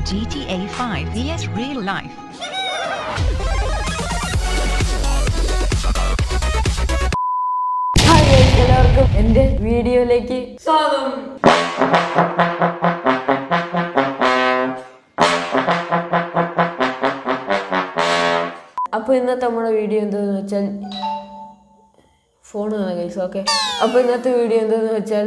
GTA 5 vs real life. Hi guys, എല്ലാവർക്കും എൻ്റെ വീഡിയോയിലേക്ക് സ്വാഗതം. അപ്പോൾ ഇന്നത്തെ നമ്മുടെ വീഡിയോ എന്താണെന്ന് വെച്ചാൽ ഫോണാണ് ഗൈസ്. ഓക്കെ, അപ്പോൾ ഇന്നത്തെ വീഡിയോ എന്താണെന്ന് വെച്ചാൽ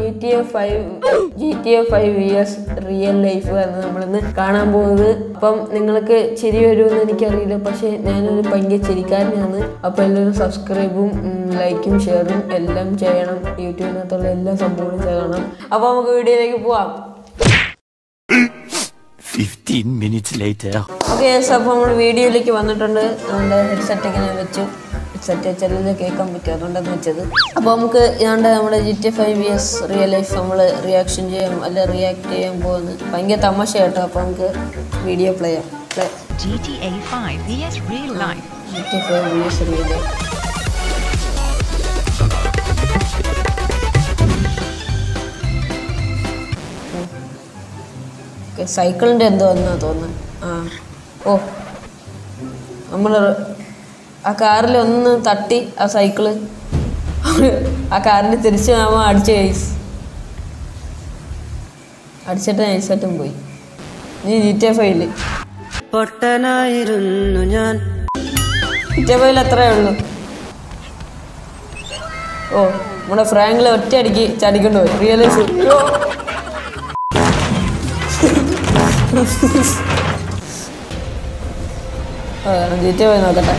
GTA 5 vs റിയൽ ലൈഫ് ആണ് നമ്മളിന്ന് കാണാൻ പോകുന്നത്. അപ്പം നിങ്ങൾക്ക് ചിരി വരുമെന്ന് എനിക്കറിയില്ല, പക്ഷേ ഞാനൊരു ഭയങ്കര ചിരിക്കാരനാണ്. അപ്പോൾ എല്ലാവരും സബ്സ്ക്രൈബും ലൈക്കും ഷെയറും എല്ലാം ചെയ്യണം. യൂട്യൂബിനകത്തുള്ള എല്ലാ സംഭവവും ചെയ്യണം. അപ്പോൾ നമുക്ക് വീഡിയോയിലേക്ക് പോവാം. 15 minutes later. ഓക്കെ, അപ്പോൾ നമ്മൾ വീഡിയോയിലേക്ക് വന്നിട്ടുണ്ട്. നമ്മുടെ ഹെഡ്സെറ്റ് ഒക്കെ ഞാൻ വെച്ചു. ഹെഡ്സെറ്റ് വെച്ചാൽ കേൾക്കാൻ പറ്റും, അതുകൊണ്ടാണ് വെച്ചത്. അപ്പോൾ നമുക്ക് ഇതാണ്ട് നമ്മുടെ GTA 5 vs റിയൽ ലൈഫ് നമ്മൾ റിയാക്ഷൻ ചെയ്യാം, അല്ല റിയാക്ട് ചെയ്യാൻ പോകുന്നത്. ഭയങ്കര തമാശ കേട്ടോ. അപ്പോൾ നമുക്ക് വീഡിയോ പ്ലേ ചെയ്യാം. GTA 5 vs real life. GTA 5 vs real life. സൈക്കിളിൻ്റെ എന്തോ എന്നാ തോന്നുന്നത്. നമ്മൾ ആ കാറിൽ ഒന്ന് തട്ടി ആ സൈക്കിള് ആ കാറിന് തിരിച്ച് നമ്മൾ അടിച്ച് അടിച്ചിട്ട് നൈസായിട്ടും പോയി. നീ GTA 5 പൊട്ടനായിരുന്നു ഞാൻ. GTA 5 അത്രേ ഉള്ളൂ. നമ്മുടെ ഫ്രാങ്കിലെ ഒറ്റ അടിക്ക് ചടിക്കൊണ്ട് പോയി. റിയലൈസ് GTA 5 നോക്കട്ടെ.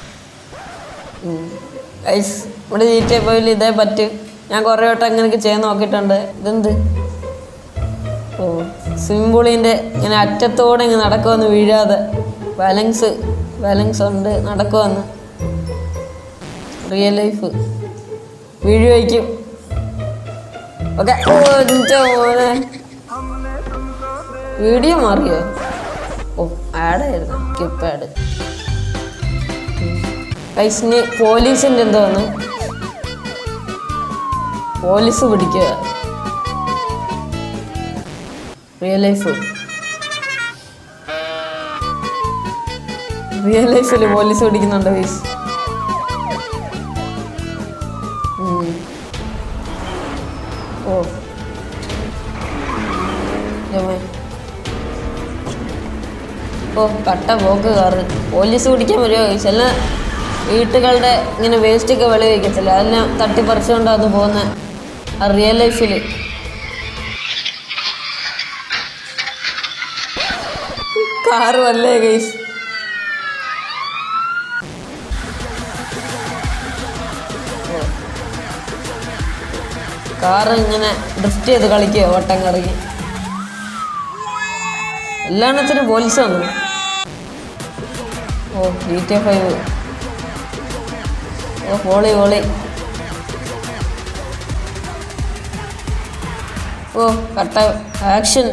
ഗൈസ്, ഇവിടെ GTA 5 ഇതേ പറ്റും. ഞാൻ കുറേ വട്ടം അങ്ങനെയൊക്കെ ചെയ്യാൻ നോക്കിയിട്ടുണ്ട്. ഇതെന്ത് സ്വിമ്മിംഗ് പൂളിൻ്റെ ഇങ്ങനെ അറ്റത്തോടെ ഇങ്ങനെ നടക്കുമെന്ന് വീഴാതെ ബാലൻസ് ഉണ്ട് നടക്കുമെന്ന്. റിയൽ ലൈഫ് വീഴുവയ്ക്കും. ഓക്കെ, മോനെ വീഡിയോ മാറിയോ? ആഡായിരുന്നു, സ്കിപ്പ് ആഡ്. ഗൈസിന് പോലീസിൻ്റെ എന്തോന്ന് പോലീസ് പിടിക്കുക. റിയൽ ലൈഫിൽ പോലീസ് പിടിക്കുന്നുണ്ട് ഗൈസ്. കട്ട പോക്ക് കാറ്. പോലീസ് പിടിക്കാൻ വരുമോ ഗൈസ്? എല്ലാം വീട്ടുകളുടെ ഇങ്ങനെ വേസ്റ്റൊക്കെ വെളി വയ്ക്കത്തില്ല, അതെല്ലാം തട്ടിപ്പറിച്ചുകൊണ്ടാണ് പോകുന്നത്. ആ റിയൽ ലൈഫിൽ കാറ് വല്ലേ ഗൈസ്. കാറ് ഇങ്ങനെ ഡ്രിഫ്റ്റ് ചെയ്ത് കളിക്കുക, ഓട്ടം കറങ്ങി. എല്ലാത്തിനും പോലീസാണ്. GTA 5 വോളി കട്ട ആക്ഷൻ.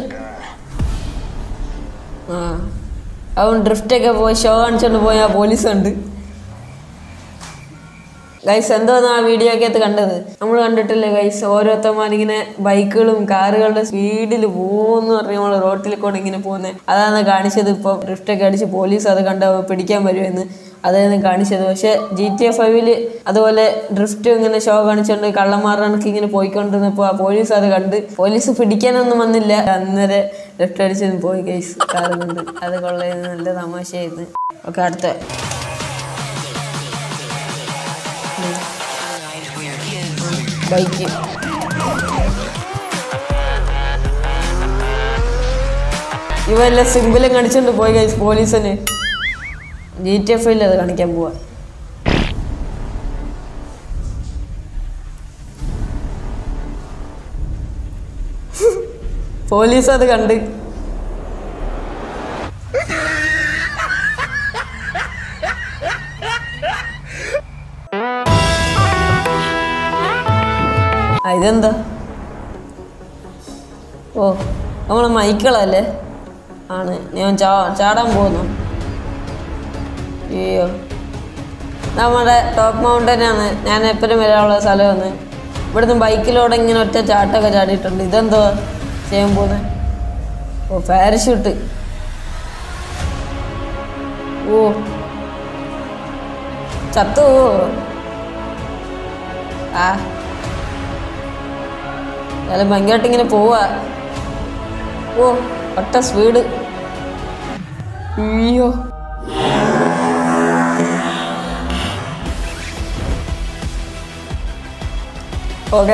അവൻ ഡ്രിഫ്റ്റൊക്കെ പോയി ഷോ കാണിച്ചുകൊണ്ട് പോയ പോലീസ് ഉണ്ട്. ഗൈസ്, എന്തോന്ന് ആ വീഡിയോ ഒക്കെ കണ്ടത്? നമ്മൾ കണ്ടിട്ടില്ലേ ഗൈസ്, ഓരോരുത്തന്മാരിങ്ങനെ ബൈക്കുകളും കാറുകളുടെ സ്പീഡിൽ പോകുമെന്ന് പറഞ്ഞ് നമ്മൾ റോട്ടിൽ കൂടെ ഇങ്ങനെ പോകുന്നത്. അതാണ് കാണിച്ചത്. ഇപ്പം ഡ്രിഫ്റ്റൊക്കെ അടിച്ച് പോലീസ് അത് കണ്ട് പിടിക്കാൻ വരുമെന്ന് അതായിരുന്നു കാണിച്ചത്. പക്ഷേ GTA 5 അതുപോലെ ഡ്രിഫ്റ്റ് ഇങ്ങനെ ഷോ കാണിച്ചുകൊണ്ട് കള്ളന്മാർക്ക് ഇങ്ങനെ പോയിക്കൊണ്ടിരുന്നപ്പോൾ ആ പോലീസ് അത് കണ്ട് പോലീസ് പിടിക്കാനൊന്നും വന്നില്ല. അന്നേരം ഡ്രിഫ്റ്റ് അടിച്ചത് പോയി ഗൈസ് കാറ് കൊണ്ട്. അത് കൊള്ളായിരുന്നു, നല്ല തമാശയായിരുന്നു. ഓക്കെ, അടുത്ത ബൈക്ക്. ഇവല്ല സിമ്പിളും കാണിച്ചോണ്ട് പോയി ഗൈസ് പോലീസിന്. GTA 5 അത് കാണിക്കാൻ പോവാ. പോലീസ് അത് കണ്ട് ഇതെന്താ? നമ്മളെ മൈക്കിളല്ലേ ആണ്. ഞാൻ ചാടാൻ പോകുന്നു. അയ്യോ, നമ്മുടെ ടോപ്പ് മൗണ്ടനാണ്. ഞാൻ എപ്പോഴും വരാനുള്ള സ്ഥലമാണ്. ഇവിടുന്ന് ബൈക്കിലൂടെ ഇങ്ങനെ ഒറ്റ ചാട്ടമൊക്കെ ചാടിയിട്ടുണ്ട്. ഇതെന്തോ ചെയ്യാൻ പോകുന്നത്? പാരഷൂട്ട്. ഓ ചത്തു ആ അയാൾ ഭയങ്കരമായിട്ട് ഇങ്ങനെ പോവാ. ഓ ഒട്ട സ്പീഡ്. അയ്യോ ഓക്കെ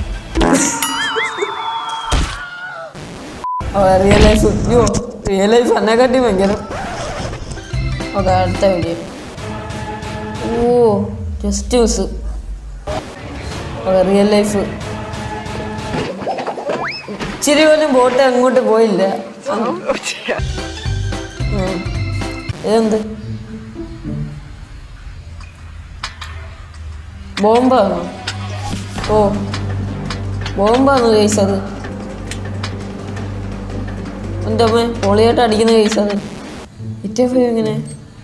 റിയൽ ലൈഫ്. അയ്യോ റിയൽ ലൈഫ് എന്നെക്കാട്ടി ഭയങ്കര. ഓക്കെ അടുത്ത വീഡിയോ. ഓ just use. Okay real life. ഇച്ചിരി പോലും ബോട്ട് അങ്ങോട്ട് പോയില്ല. ഇതെന്ത് ബോംബാണോ? ഓ ബോംബാണോ കേസ്? അത് എൻ്റെ അമ്മ പൊളിയായിട്ട് അടിക്കുന്ന കേസ് അത്. ഇറ്റേ എങ്ങനെ?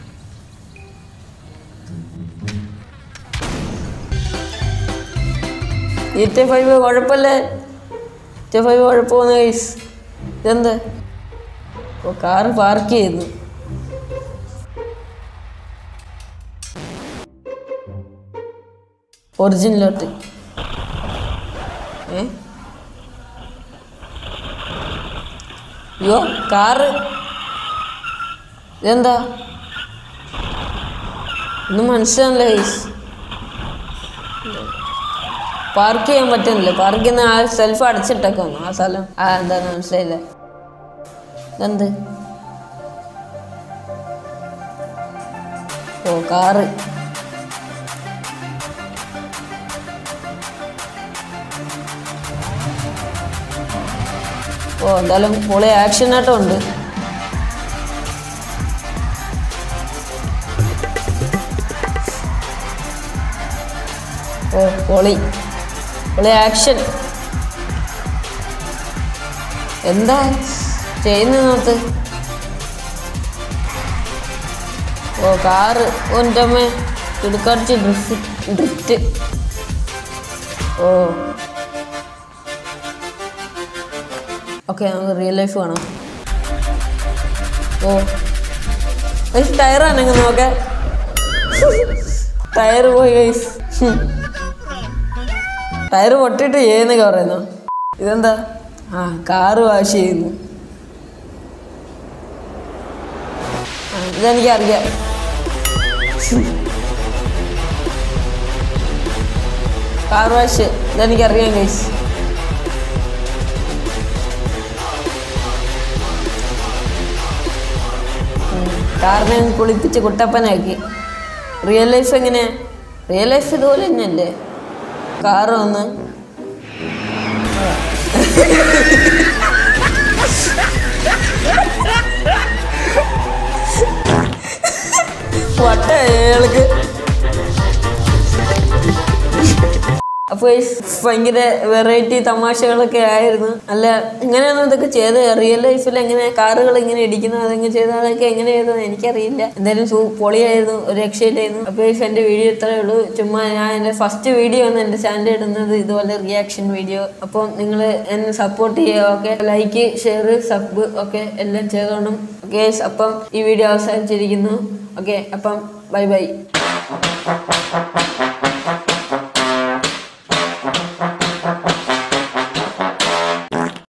GTA 5 കുഴപ്പമില്ലേ? GTA 5 കുഴപ്പമെന്ന് കേസ്. ഇതെന്താ? ഓ കാറ് പാർക്ക് ചെയ്യുന്നു. ഒറിജിനലോട്ട്. അയ്യോ കാറ് ഇതെന്താ? ഒന്നും മനസ്സിലാവില്ല ഗൈസ്. പാർക്ക് ചെയ്യാൻ പറ്റുന്നില്ല. പാർക്ക് ചെയ്യുന്ന ആ സെൽഫ് അടച്ചിട്ടൊക്കെ വന്നു ആ സ്ഥലം. എന്താന്ന് മനസ്സിലായില്ല. ഇതെന്ത്? ഓ കാറ്. ഓ എന്തായാലും പൊളി ആക്ഷനായിട്ടും ഉണ്ട്. ഓ പൊളി പൊളി ആക്ഷൻ. എന്താ ചെയ്യുന്നത്? ഓ കാറ്. ഓ എൻ്റെ അമ്മ ഇടുക്കടിച്ച് ഡ്രിഫ്റ്റ്. ഓ ഓക്കെ നമുക്ക് റിയൽ ലൈഫ് കാണാം. ഓ ടയറാണ് എങ്ങനെ നോക്കെ? ടയർ പോയി ഗൈസ്. ടയർ പൊട്ടിയിട്ട് ചെയ്യുന്നൊക്കെ പറയുന്നു. ഇതെന്താ? ആ കാറ് വാഷ് ചെയ്യുന്നു. ഇതെനിക്കറിയാം. കാർ വാഷ് ഇതെനിക്കറിയാം ഗൈസ്. കാറിനെ കുളിപ്പിച്ച് കുട്ടപ്പനാക്കി. റിയൽ ലൈഫ് എങ്ങനെയാ? റിയൽ ലൈഫ് ഇതുപോലെ തന്നെയല്ലേ? കാറ് വന്ന് വട്ട അയാൾക്ക്. അപ്പോൾ ഭയങ്കര വെറൈറ്റി തമാശകളൊക്കെ ആയിരുന്നു. അല്ല എങ്ങനെയാണ് ഇതൊക്കെ ചെയ്തത്? റിയൽ ലൈഫിൽ എങ്ങനെ കാറുകൾ ഇങ്ങനെ ഇടിക്കുന്നത് അതെങ്ങനെ ചെയ്തത്? അതൊക്കെ എങ്ങനെ ചെയ്തതെന്ന് എനിക്കറിയില്ല. എന്തായാലും പൊളിയായിരുന്നു, ഒരു രക്ഷയിലായിരുന്നു. അപ്പോൾ എൻ്റെ വീഡിയോ ഇത്രയേ ഉള്ളൂ. ചുമ്മാ ഞാൻ എൻ്റെ ഫസ്റ്റ് വീഡിയോ ആണ് എൻ്റെ ചാനലിൽ ഇടുന്നത്, ഇതുപോലെ റിയാക്ഷൻ വീഡിയോ. അപ്പം നിങ്ങൾ എന്നെ സപ്പോർട്ട് ചെയ്യുക. ഓക്കെ ലൈക്ക് ഷെയർ സബ് ഒക്കെ എല്ലാം ചെയ്തോണം. ഓക്കെ അപ്പം ഈ വീഡിയോ അവസാനിച്ചിരിക്കുന്നു. ഓക്കെ അപ്പം ബൈ ബൈ.